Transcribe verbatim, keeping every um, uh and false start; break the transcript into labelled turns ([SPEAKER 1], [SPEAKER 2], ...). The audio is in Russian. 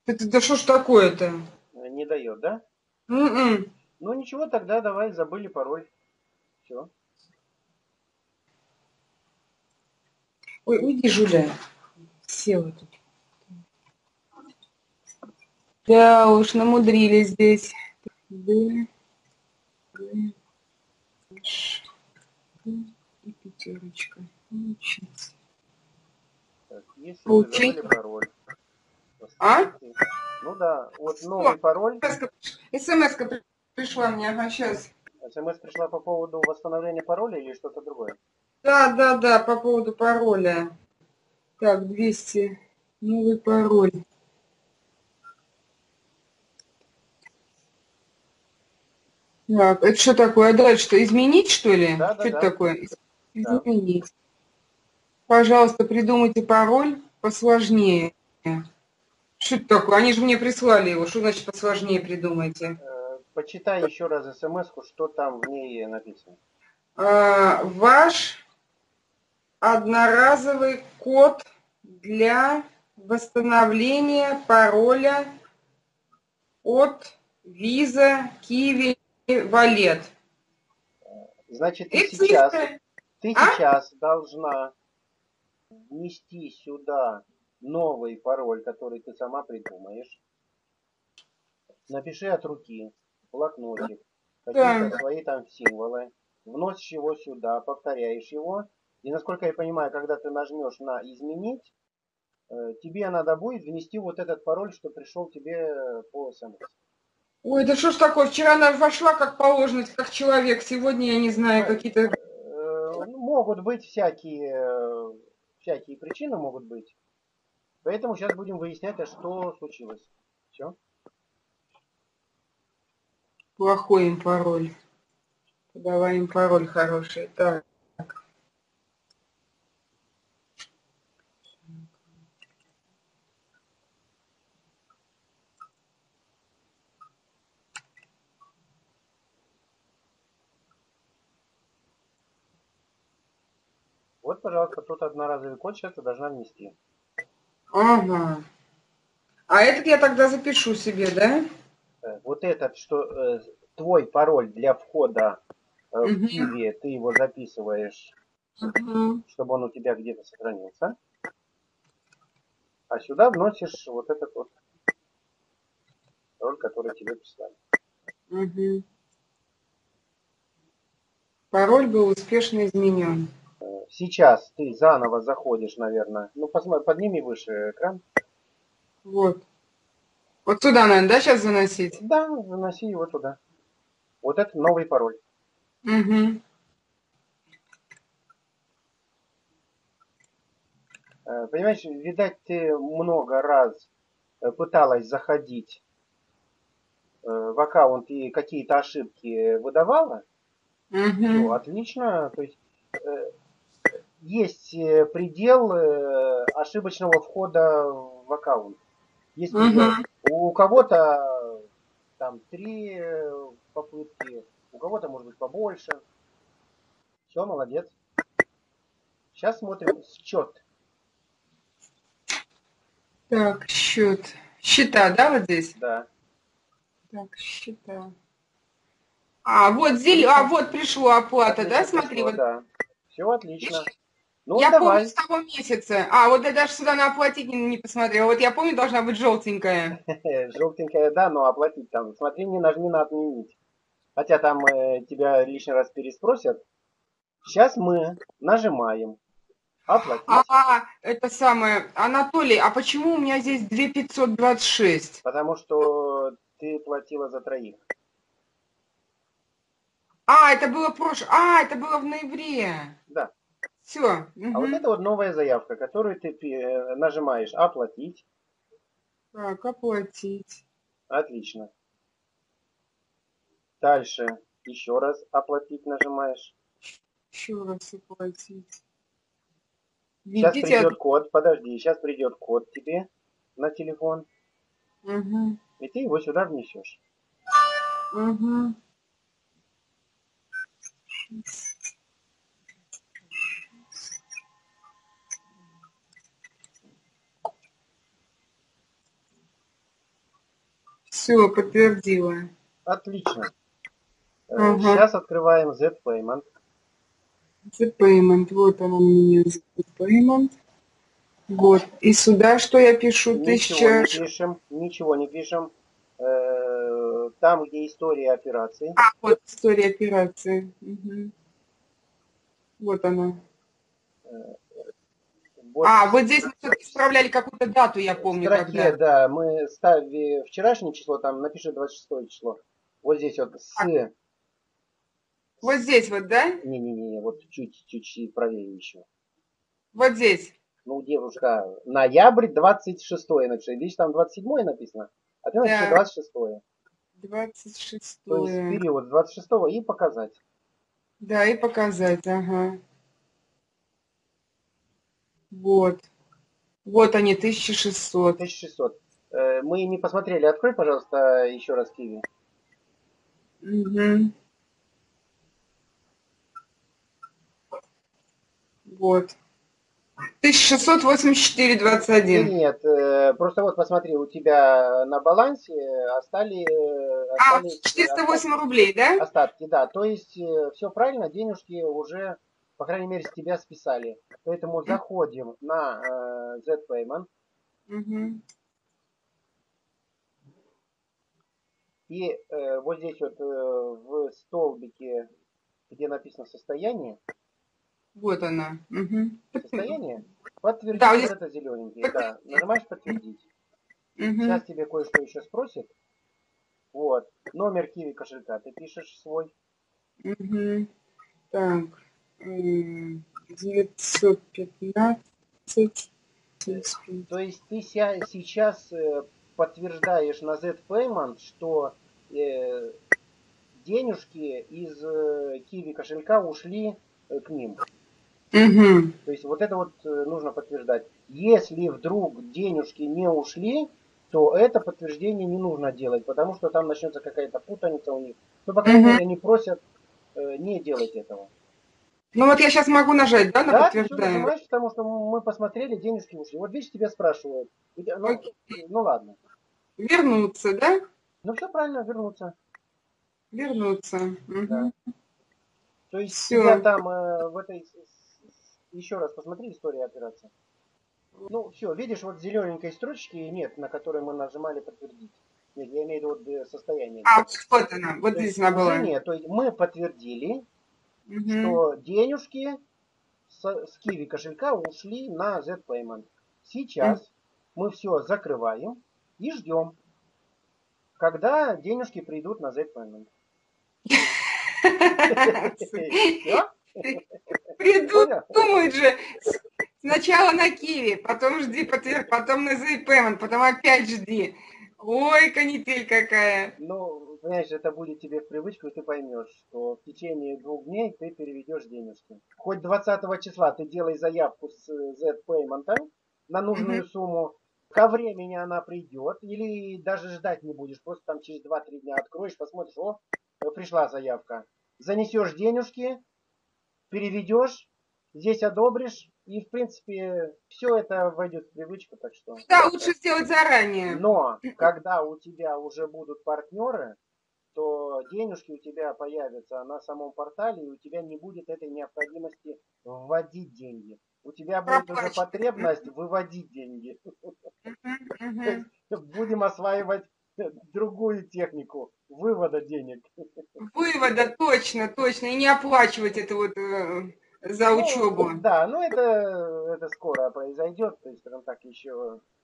[SPEAKER 1] Это да что ж такое-то?
[SPEAKER 2] Не дает, да?
[SPEAKER 1] М-м.
[SPEAKER 2] Ну ничего, тогда давай, забыли пароль. Все.
[SPEAKER 1] Ой, уйди, Жуля. Села тут. Да уж, намудрили здесь. Д, Д, Ш, Д и пятерочка. Учиться.
[SPEAKER 2] Так, если вы забыли
[SPEAKER 1] Получение.
[SPEAKER 2] пароль,
[SPEAKER 1] А?
[SPEAKER 2] восстановите. Ну да, вот
[SPEAKER 1] О,
[SPEAKER 2] новый пароль.
[SPEAKER 1] смс-ка пришла мне, ага, сейчас.
[SPEAKER 2] СМС пришла по поводу восстановления пароля или что-то другое?
[SPEAKER 1] Да, да, да, по поводу пароля. Так, двести. Новый пароль. Так, это что такое? А дальше что, изменить, что ли?
[SPEAKER 2] Да,
[SPEAKER 1] Что
[SPEAKER 2] да,
[SPEAKER 1] это
[SPEAKER 2] да,
[SPEAKER 1] такое? Из-
[SPEAKER 2] да.
[SPEAKER 1] Изменить. Пожалуйста, придумайте пароль посложнее. Что это такое? Они же мне прислали его. Что значит посложнее придумайте?
[SPEAKER 2] Э, почитай еще раз СМС-ку, что там в ней написано.
[SPEAKER 1] А, ваш одноразовый код для восстановления пароля от Visa Kiwi Wallet.
[SPEAKER 2] Значит, ты
[SPEAKER 1] Это
[SPEAKER 2] сейчас,
[SPEAKER 1] смешно.
[SPEAKER 2] ты
[SPEAKER 1] А?
[SPEAKER 2] сейчас должна внести сюда новый пароль, который ты сама придумаешь. Напиши от руки, в блокнотик, какие-то
[SPEAKER 1] Да.
[SPEAKER 2] свои там символы. Вносишь его сюда, повторяешь его. И насколько я понимаю, когда ты нажмешь на «Изменить», э, тебе надо будет внести вот этот пароль, что пришел тебе по СМС.
[SPEAKER 1] Ой, да что ж такое? Вчера она вошла как положено, как человек. Сегодня, я не знаю,
[SPEAKER 2] Смотри,
[SPEAKER 1] какие-то...
[SPEAKER 2] э, ну, могут быть всякие, э, всякие причины могут быть. Поэтому сейчас будем выяснять, а что случилось. Все.
[SPEAKER 1] Плохой им пароль. Давай им пароль хороший. Так.
[SPEAKER 2] Вот, пожалуйста, тот одноразовый код сейчас ты должна внести.
[SPEAKER 1] Ага. А этот я тогда запишу себе, да?
[SPEAKER 2] Э, Вот этот, что э, твой пароль для входа э, в
[SPEAKER 1] Угу.
[SPEAKER 2] Киви, ты его записываешь,
[SPEAKER 1] Угу.
[SPEAKER 2] чтобы он у тебя где-то сохранился. А сюда вносишь вот этот вот пароль, который тебе прислали.
[SPEAKER 1] Угу. Пароль был успешно изменен.
[SPEAKER 2] Сейчас ты заново заходишь, наверное. Ну, посмотри, подними выше экран.
[SPEAKER 1] Вот. Вот сюда, наверное, да, сейчас заносить?
[SPEAKER 2] Да, заноси его туда. Вот это новый пароль.
[SPEAKER 1] Угу.
[SPEAKER 2] Э, Понимаешь, видать, ты много раз э, пыталась заходить э, в аккаунт и какие-то ошибки выдавала. Все,
[SPEAKER 1] Угу.
[SPEAKER 2] отлично. То есть э, есть э, предел э, ошибочного входа в аккаунт. Есть
[SPEAKER 1] Угу.
[SPEAKER 2] предел. У кого-то там три э, попытки, у кого-то может быть побольше. Все, молодец. Сейчас смотрим счет.
[SPEAKER 1] Так, счет. Счета, да, вот здесь?
[SPEAKER 2] Да,
[SPEAKER 1] Так, счета. А, вот зель... а,
[SPEAKER 2] отлично.
[SPEAKER 1] вот пришло оплата, да,
[SPEAKER 2] Отлично
[SPEAKER 1] смотри,
[SPEAKER 2] пришло,
[SPEAKER 1] вот.
[SPEAKER 2] да. Все
[SPEAKER 1] Видишь?
[SPEAKER 2] отлично. Ну,
[SPEAKER 1] Я помню с
[SPEAKER 2] давай.
[SPEAKER 1] того месяца. А, вот я даже сюда на оплатить не, не посмотрела. Вот я помню, должна быть желтенькая.
[SPEAKER 2] Желтенькая, да, но оплатить там. Смотри, не нажми на отменить. Хотя там э, тебя лишний раз переспросят. Сейчас мы нажимаем оплатить,
[SPEAKER 1] А, это самое, Анатолий, а почему у меня здесь две тысячи пятьсот двадцать шесть?
[SPEAKER 2] потому что ты платила за троих.
[SPEAKER 1] А, это было прошлое. А, это было в ноябре.
[SPEAKER 2] Да.
[SPEAKER 1] Все.
[SPEAKER 2] А вот это
[SPEAKER 1] Угу.
[SPEAKER 2] вот новая заявка, которую ты э, нажимаешь оплатить.
[SPEAKER 1] Так, оплатить.
[SPEAKER 2] Отлично. Дальше еще раз оплатить нажимаешь.
[SPEAKER 1] Еще раз оплатить.
[SPEAKER 2] Сейчас
[SPEAKER 1] Видите? От...
[SPEAKER 2] придет код, подожди, сейчас придет код тебе на телефон,
[SPEAKER 1] Угу.
[SPEAKER 2] и ты его сюда внесешь.
[SPEAKER 1] Угу. Все, подтвердила.
[SPEAKER 2] Отлично.
[SPEAKER 1] Ага.
[SPEAKER 2] Сейчас открываем Z-Payment.
[SPEAKER 1] Z-Payment. Вот он у меня, Z-Payment. Вот. И сюда что я пишу?
[SPEAKER 2] Ничего
[SPEAKER 1] Тысяча...
[SPEAKER 2] не пишем, ничего не пишем. Э, Там, где история операций.
[SPEAKER 1] А, вот история операции. Угу. Вот она.
[SPEAKER 2] Вот
[SPEAKER 1] А, вот здесь мы все-таки исправляли какую-то дату, я
[SPEAKER 2] в
[SPEAKER 1] помню,
[SPEAKER 2] строке,
[SPEAKER 1] когда.
[SPEAKER 2] да, мы ставили вчерашнее число, там напиши двадцать шестое число. Вот здесь вот с...
[SPEAKER 1] Так, вот
[SPEAKER 2] с...
[SPEAKER 1] здесь вот, да?
[SPEAKER 2] Не-не-не, вот чуть-чуть правее еще.
[SPEAKER 1] Вот здесь.
[SPEAKER 2] Ну, девушка, ноябрь двадцать шестое напиши. Видишь, там двадцать седьмое написано, а ты напиши
[SPEAKER 1] Так,
[SPEAKER 2] двадцать шестое.
[SPEAKER 1] двадцать
[SPEAKER 2] То есть
[SPEAKER 1] шестое.
[SPEAKER 2] период с двадцать шестого и показать.
[SPEAKER 1] Да, и показать, ага. Вот. Вот они, тысяча шестьсот.
[SPEAKER 2] тысяча шестьсот. Э, Мы не посмотрели. Открой, пожалуйста, еще раз Киви.
[SPEAKER 1] Угу. Вот. тысяча шестьсот восемьдесят четыре двадцать
[SPEAKER 2] Нет,
[SPEAKER 1] один.
[SPEAKER 2] нет, э, просто вот посмотри, у тебя на балансе остались,
[SPEAKER 1] А,
[SPEAKER 2] остались
[SPEAKER 1] четыреста восемь
[SPEAKER 2] остатки.
[SPEAKER 1] рублей, да?
[SPEAKER 2] Остатки, да. То есть все правильно, денежки уже, по крайней мере, с тебя списали. Поэтому заходим на э, Z-Payment.
[SPEAKER 1] Угу.
[SPEAKER 2] И э, вот здесь вот э, в столбике, где написано состояние,
[SPEAKER 1] Вот она. Угу.
[SPEAKER 2] состояние,
[SPEAKER 1] Да,
[SPEAKER 2] подтвердить
[SPEAKER 1] вот
[SPEAKER 2] вот
[SPEAKER 1] здесь.
[SPEAKER 2] это зелененькое, да. Нажимаешь подтвердить.
[SPEAKER 1] Угу.
[SPEAKER 2] Сейчас тебе кое-что еще спросит. Вот. Номер Киви кошелька ты пишешь свой.
[SPEAKER 1] Угу. Так. м, девятьсот пятнадцать.
[SPEAKER 2] То есть ты ся- сейчас э, подтверждаешь на Z-Payment, что э, денежки из э, Киви кошелька ушли э, к ним.
[SPEAKER 1] Угу.
[SPEAKER 2] То есть вот это вот э, нужно подтверждать. Если вдруг денежки не ушли, то это подтверждение не нужно делать, потому что там начнется какая-то путаница у них. Ну, по крайней
[SPEAKER 1] Угу.
[SPEAKER 2] мере, они просят э, не делать этого.
[SPEAKER 1] Ну вот я сейчас могу нажать, да, на
[SPEAKER 2] Да, ты все
[SPEAKER 1] подтверждаю?
[SPEAKER 2] нажимаешь, потому что мы посмотрели, денежки ушли. Вот видишь, тебя спрашивают. И ты- Ну,
[SPEAKER 1] Окей.
[SPEAKER 2] ну ладно.
[SPEAKER 1] Вернуться, да?
[SPEAKER 2] Ну все правильно, вернуться.
[SPEAKER 1] Вернуться.
[SPEAKER 2] Да.
[SPEAKER 1] Угу.
[SPEAKER 2] То есть тебя
[SPEAKER 1] Все.
[SPEAKER 2] там э, в этой... Еще раз посмотри историю операции. Ну, все, видишь, вот зелененькой строчки нет, на которой мы нажимали подтвердить. Нет, я имею в виду вот э, состояние
[SPEAKER 1] А,
[SPEAKER 2] где.
[SPEAKER 1] вот она. Вот
[SPEAKER 2] То есть
[SPEAKER 1] здесь она
[SPEAKER 2] уже
[SPEAKER 1] была.
[SPEAKER 2] нет. То есть мы подтвердили,
[SPEAKER 1] Угу.
[SPEAKER 2] что денежки с, с Киви кошелька ушли на Z-Payment. Сейчас мы все закрываем и ждем, когда денежки придут на Z-Payment. Все? Понял?
[SPEAKER 1] Придумают же сначала на Киви, потом жди, потвер- потом на Z-Payment, потом опять жди. Ой, канитель какая.
[SPEAKER 2] Ну, понимаешь, это будет тебе в привычку, и ты поймешь, что в течение двух дней ты переведешь денежки. Хоть двадцатого числа ты делай заявку с Z-Payment на
[SPEAKER 1] Мгм.
[SPEAKER 2] нужную сумму, ко времени она придет, или даже ждать не будешь, просто там через два-три дня откроешь, посмотришь, о, пришла заявка. Занесешь денежки, переведешь, здесь одобришь, и, в принципе, все это войдет в привычку, так что...
[SPEAKER 1] Да, лучше сделать заранее.
[SPEAKER 2] Но, когда у тебя уже будут партнеры, то денежки у тебя появятся на самом портале, и у тебя не будет этой необходимости вводить деньги. У тебя будет уже
[SPEAKER 1] Проплачивать.
[SPEAKER 2] потребность выводить деньги.
[SPEAKER 1] Мгм,
[SPEAKER 2] То
[SPEAKER 1] мгм.
[SPEAKER 2] есть будем осваивать другую технику вывода денег.
[SPEAKER 1] Вывода, точно, точно. И не оплачивать это вот э, за
[SPEAKER 2] Ну,
[SPEAKER 1] учебу.
[SPEAKER 2] да, но это, это скоро произойдет, то есть, скажем так, еще